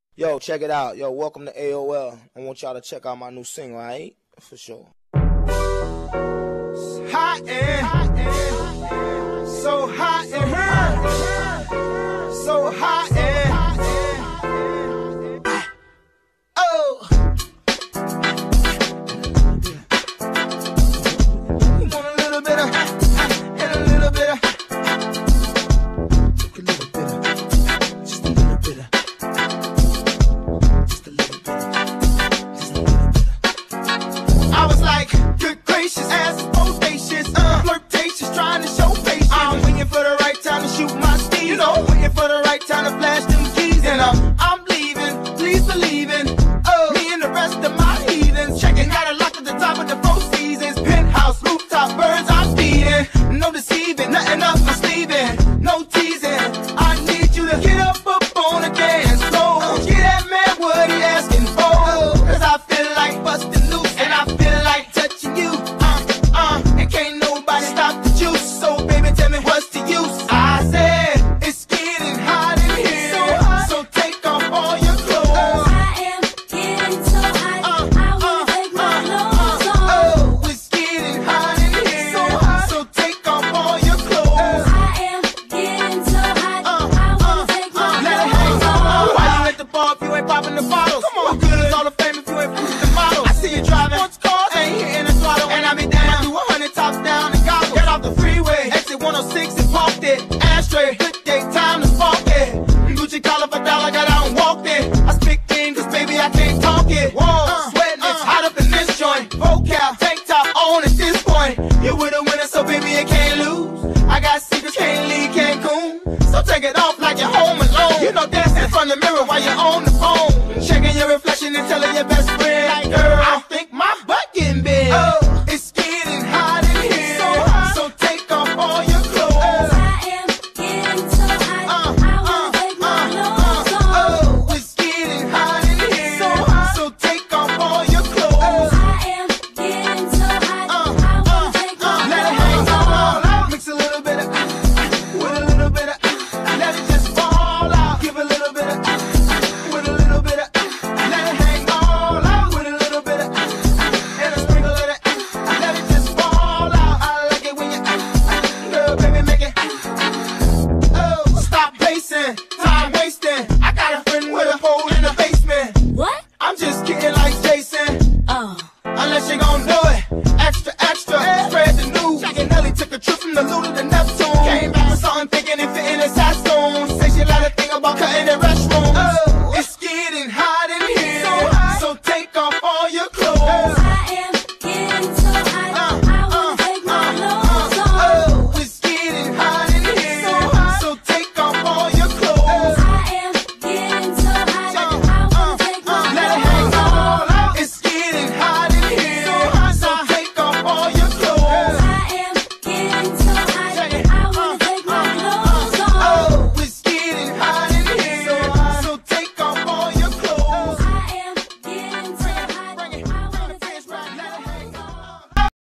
Yo, check it out. Yo, welcome to AOL. I want y'all to check out my new single, alright? For sure. It's hot and so hot and so hot and oh. You want a little bit of and a little bit of. Just a little bit of. I was like, good gracious, ass bodacious, flirtatious, trying to show patience. I'm waiting for the right time to shoot my steam. You know, waiting for the right time to flash them keys. And I'm leaving, please believe in me and the rest of my heathens. Checking, got it locked at the top of the Four Seasons. Penthouse, rooftop, birds I'm feeding. No deceiving, nothing up my sleeving. No teasing, I need you to get up on the dance floor. Get that man what he asking for. Cause I feel like busting loose. And I feel like touching you, and can't nobody stop the juice. So baby, tell me what's the use? I said, it's getting hot in here, so take off all your clothes. I am getting so hot, I wanna take my clothes off. Oh, it's getting hot in here, so take off all your clothes. I am getting so hot, I wanna take my clothes off. Why you at the bar if you ain't popping the bottles? Come on, what good is all the fame if you ain't pushing the model? I see you driving sports cars, ain't hitting the throttle, and I be down do 100 tops down and gobble. Get off the freeway, exit 106 and parked it. Ashtray, good day, time to spark it. Gucci collar for dollar, got out and walked it. I speak in, cause baby I can't talk it. Whoa, sweating, it's hot up in this joint. Vocal, tank top on at this point. You with a winner, so baby you can't lose. I got secrets, can't leave Cancun. So take it off like you're home alone. You know, dancing in front of the mirror while you're on the phone. Checking your reflection and telling your best friend, like, girl, I think my butt getting big. Oh, it's getting hot in here, so take off all your clothes. I am getting so hot, I wanna take my clothes off. Oh, it's getting hot in here, so take off all your clothes. I am getting so hot, I wanna take my Let it hang clothes off. all out. Mix a little bit of with a little bit of let it just fall out. Give a little bit of with a little bit of let it hang all out. With a little bit of and a sprinkle of it. Let it just fall out. I like it when you girl, baby, make it. Oh, stop pacing, time wasting. I got a friend with a hole in the basement. What? I'm just kidding like Jason. Oh. Unless you gon' do it, extra, extra, spread the news. Jack and Nelly took a trip from the Luna to Neptune. Came back with something thinking if it